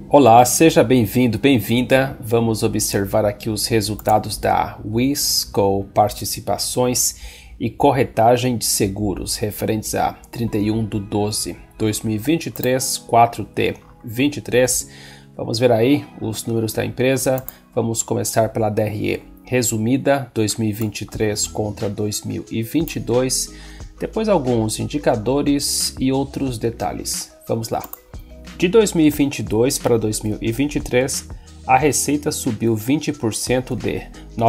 Olá, seja bem-vindo, bem-vinda. Vamos observar aqui os resultados da Wisco Participações e Corretagem de Seguros referentes a 31/12/2023, 4T23. Vamos ver aí os números da empresa. Vamos começar pela DRE resumida 2023 contra 2022. Depois alguns indicadores e outros detalhes. Vamos lá. De 2022 para 2023, a receita subiu 20% de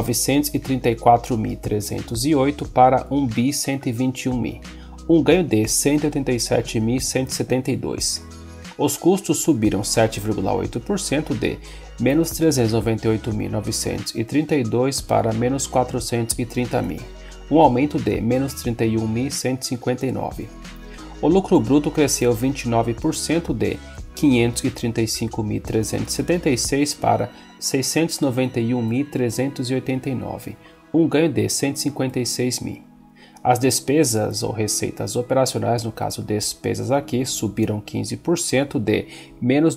934.308 para 1.121.000, um ganho de 187.172. Os custos subiram 7,8% de menos 398.932 para menos 430.000, um aumento de menos 31.159. O lucro bruto cresceu 29% de 535.376 para 691.389, um ganho de 156.000. As despesas ou receitas operacionais, no caso despesas aqui, subiram 15% de menos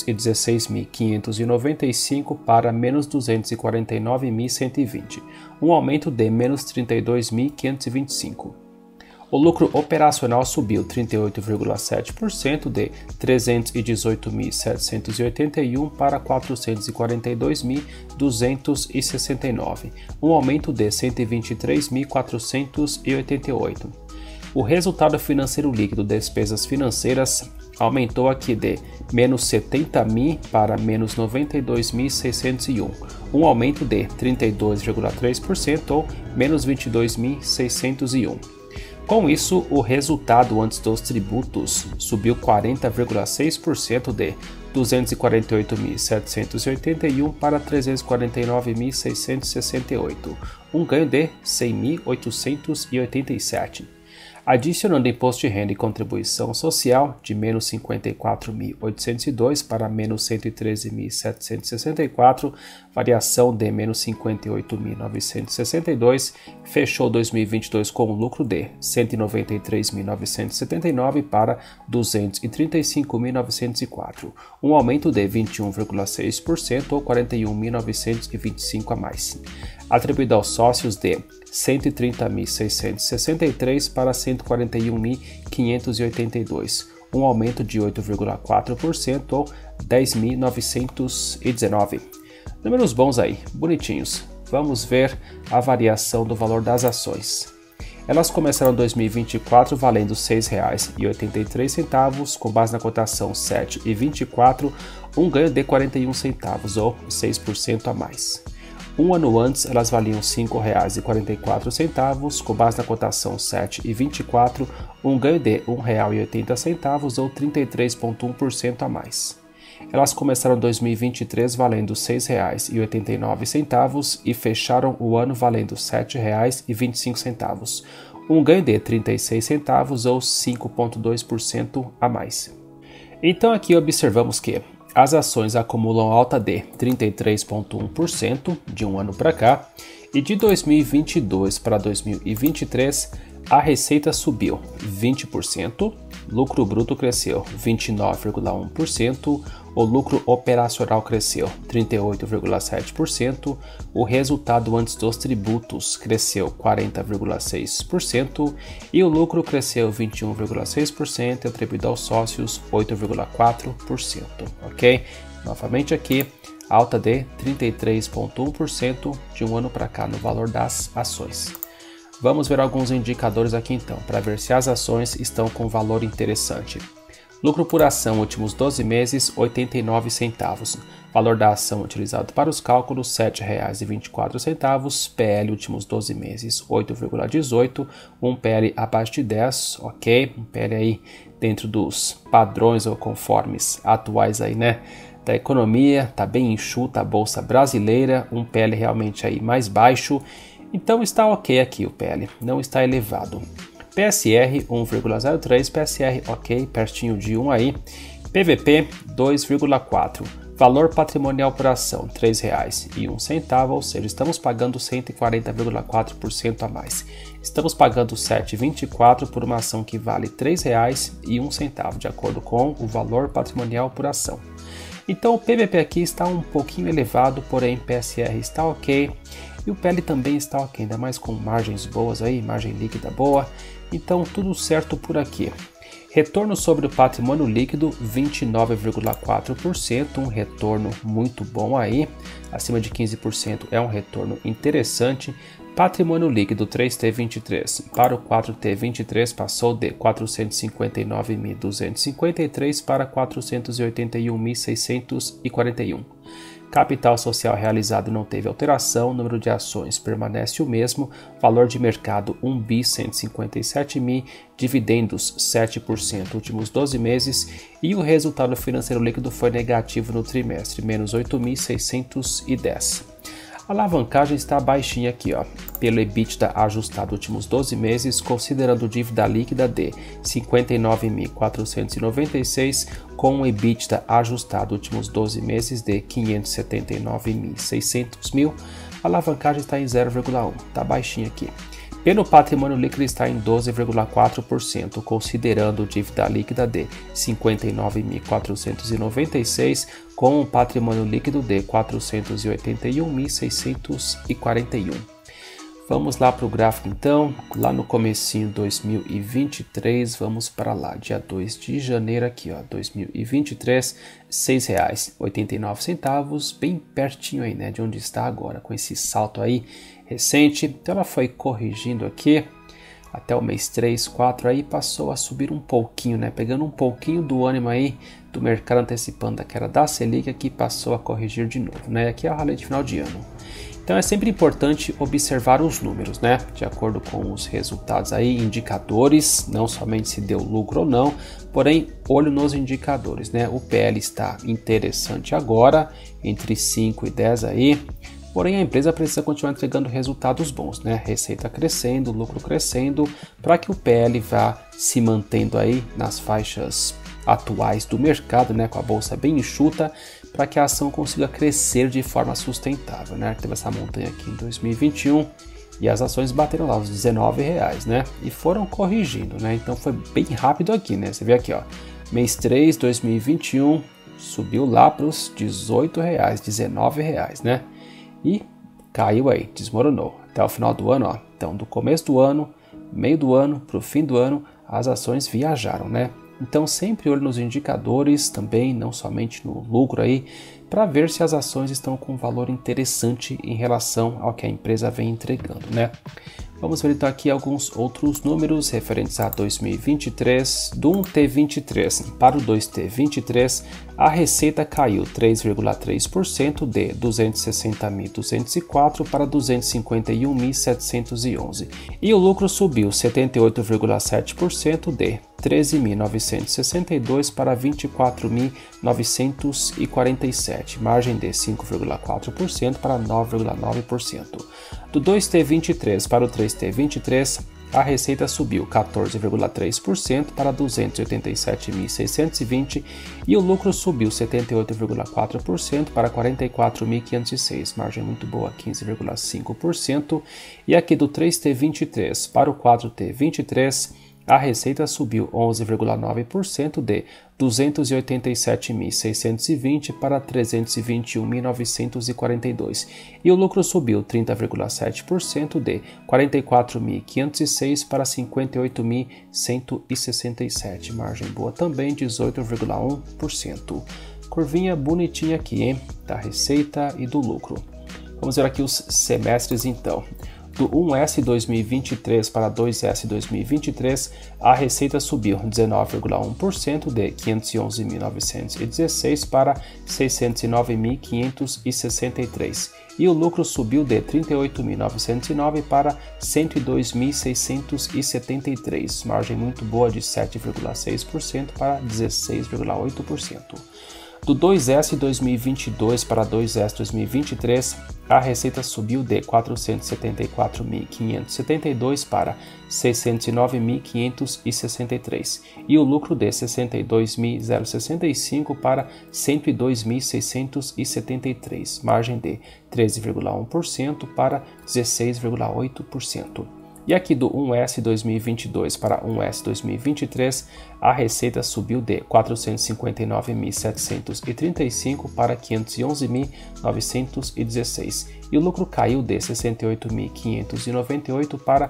216.595 para menos 249.120, um aumento de menos 32.525. O lucro operacional subiu 38,7% de 318.781 para 442.269, um aumento de 123.488. O resultado financeiro líquido de despesas financeiras aumentou aqui de menos 70.000 para menos 92.601, um aumento de 32,3% ou menos 22.601. Com isso, o resultado antes dos tributos subiu 40,6% de 248.781 para 349.668, um ganho de 100.887. Adicionando imposto de renda e contribuição social de menos 54.802 para menos 113.764, variação de menos 58.962, fechou 2022 com um lucro de 193.979 para 235.904, um aumento de 21,6% ou 41.925 a mais. Atribuído aos sócios de 130.663 para 141.582, um aumento de 8,4% ou 10.919. Números bons aí, bonitinhos. Vamos ver a variação do valor das ações. Elas começaram 2024 valendo R$ 6,83, com base na cotação 7,24, um ganho de 41 centavos ou 6% a mais. Um ano antes, elas valiam R$ 5,44, com base na cotação 7,24, um ganho de R$ 1,80 ou 33,1% a mais. Elas começaram 2023 valendo R$ 6,89 e fecharam o ano valendo R$ 7,25, um ganho de 36 centavos ou 5,2% a mais. Então aqui observamos que as ações acumulam alta de 33,1% de um ano para cá, e de 2022 para 2023 a receita subiu 20%, lucro bruto cresceu 29,1%, o lucro operacional cresceu 38,7%, o resultado antes dos tributos cresceu 40,6% e o lucro cresceu 21,6%, atribuído aos sócios 8,4%, ok? Novamente aqui, alta de 33,1% de um ano para cá no valor das ações. Vamos ver alguns indicadores aqui então, para ver se as ações estão com valor interessante. Lucro por ação últimos 12 meses, 89 centavos. Valor da ação utilizado para os cálculos, R$ 7,24. PL últimos 12 meses, 8,18. Um PL abaixo de 10, ok? Um PL aí dentro dos padrões ou conformes atuais aí, né? Da economia, tá bem enxuta a bolsa brasileira, um PL realmente aí mais baixo. Então está ok aqui o PL, não está elevado. PSR 1,03, PSR ok, pertinho de 1 aí. PVP 2,4, valor patrimonial por ação R$ 3,01, ou seja, estamos pagando 140,4% a mais. Estamos pagando R$ 7,24 por uma ação que vale R$ 3,01, de acordo com o valor patrimonial por ação. Então o PVP aqui está um pouquinho elevado, porém PSR está ok. E o PL também está ok, ainda mais com margens boas aí, margem líquida boa. Então tudo certo por aqui. Retorno sobre o patrimônio líquido 29,4%, um retorno muito bom aí, acima de 15% é um retorno interessante. Patrimônio líquido 3T23 para o 4T23 passou de 459.253 para 481.641. Capital social realizado não teve alteração, número de ações permanece o mesmo, valor de mercado 1.157.000, dividendos 7% últimos 12 meses e o resultado financeiro líquido foi negativo no trimestre, menos 8.610. A alavancagem está baixinha aqui, ó, pelo EBITDA ajustado últimos 12 meses, considerando dívida líquida de 59.496, com um EBITDA ajustado últimos 12 meses de 579.600 a alavancagem está em 0,1, está baixinha aqui. Pelo patrimônio líquido está em 12,4%, considerando dívida líquida de 59.496, com um patrimônio líquido de 481.641. Vamos lá para o gráfico então, lá no comecinho de 2023, vamos para lá, dia 2 de janeiro aqui, ó, 2023, R$ 6,89, bem pertinho aí, né, de onde está agora, com esse salto aí recente. Então ela foi corrigindo aqui até o mês 3, 4, aí passou a subir um pouquinho, né, pegando um pouquinho do ânimo aí do mercado antecipando a queda da Selic, que passou a corrigir de novo, né, aqui é o rally de final de ano. Então é sempre importante observar os números, né? De acordo com os resultados aí, indicadores, não somente se deu lucro ou não, porém olho nos indicadores, né? O PL está interessante agora, entre 5 e 10 aí, porém a empresa precisa continuar entregando resultados bons, né? Receita crescendo, lucro crescendo, para que o PL vá se mantendo aí nas faixas atuais do mercado, né? Com a bolsa bem enxuta, para que a ação consiga crescer de forma sustentável, né? Teve essa montanha aqui em 2021 e as ações bateram lá os R$19, né? E foram corrigindo, né? Então foi bem rápido aqui, né? Você vê aqui, ó, mês 3, 2021, subiu lá para os R$18, R$19, né? E caiu aí, desmoronou até o final do ano, ó. Então do começo do ano, meio do ano, para o fim do ano, as ações viajaram, né? Então sempre olhe nos indicadores também, não somente no lucro aí, para ver se as ações estão com um valor interessante em relação ao que a empresa vem entregando, né? Vamos ver então aqui alguns outros números referentes a 2023. Do 1T23 para o 2T23, a receita caiu 3,3% de 260.204 para 251.711 e o lucro subiu 78,7% de 13.962 para 24.947, margem de 5,4% para 9,9%. Do 2T23 para o 3T23, a receita subiu 14,3% para 287.620 e o lucro subiu 78,4% para 44.506, margem muito boa, 15,5%. E aqui do 3T23 para o 4T23, a receita subiu 11,9% de 287.620 para 321.942 e o lucro subiu 30,7% de 44.506 para 58.167, margem boa também, 18,1%. Curvinha bonitinha aqui, hein, da receita e do lucro. Vamos ver aqui os semestres então. Do 1S 2023 para 2S 2023, a receita subiu 19,1% de 511.916 para 609.563 e o lucro subiu de 38.909 para 102.673, margem muito boa de 7,6% para 16,8%. Do 2S 2022 para 2S 2023, a receita subiu de 474.572 para 609.563 e o lucro de 62.065 para 102.673, margem de 13,1% para 16,8%. E aqui do 1S 2022 para 1S 2023, a receita subiu de 459.735 para 511.916 e o lucro caiu de 68.598 para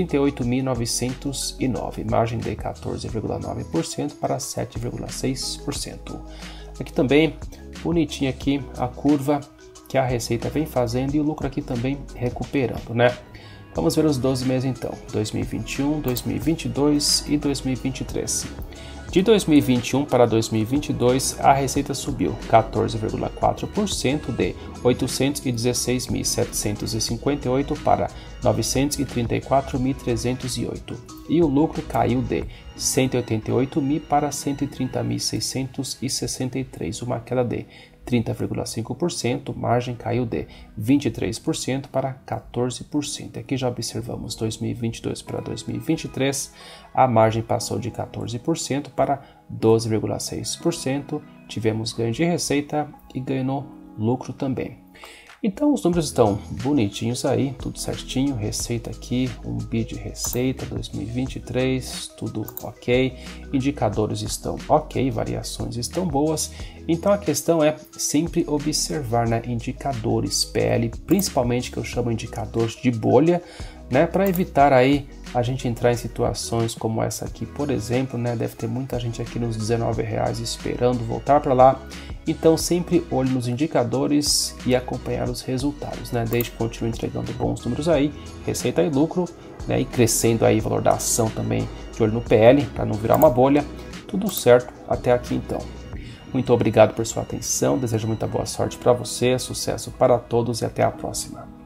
38.909, margem de 14,9% para 7,6%. Aqui também, bonitinho aqui a curva que a receita vem fazendo e o lucro aqui também recuperando, né? Vamos ver os 12 meses então, 2021, 2022 e 2023. De 2021 para 2022, a receita subiu 14,4% de 816.758 para 934.308 e o lucro caiu de 188.000 para 130.663, uma queda de 30,5%, margem caiu de 23% para 14%. Aqui já observamos 2022 para 2023, a margem passou de 14% para 12,6%, tivemos ganho de receita e ganho no lucro também. Então os números estão bonitinhos aí, tudo certinho, receita aqui, um bi de receita 2023, tudo ok, indicadores estão ok, variações estão boas, então a questão é sempre observar, né, indicadores PL, principalmente que eu chamo indicadores de bolha, né, para evitar aí a gente entrar em situações como essa aqui, por exemplo, né, deve ter muita gente aqui nos R$19 esperando voltar para lá, então sempre olhe nos indicadores e acompanhar os resultados, né, desde que continue entregando bons números aí, receita e lucro, né, e crescendo aí o valor da ação também, de olho no PL, para não virar uma bolha, tudo certo até aqui então. Muito obrigado por sua atenção, desejo muita boa sorte para você, sucesso para todos e até a próxima.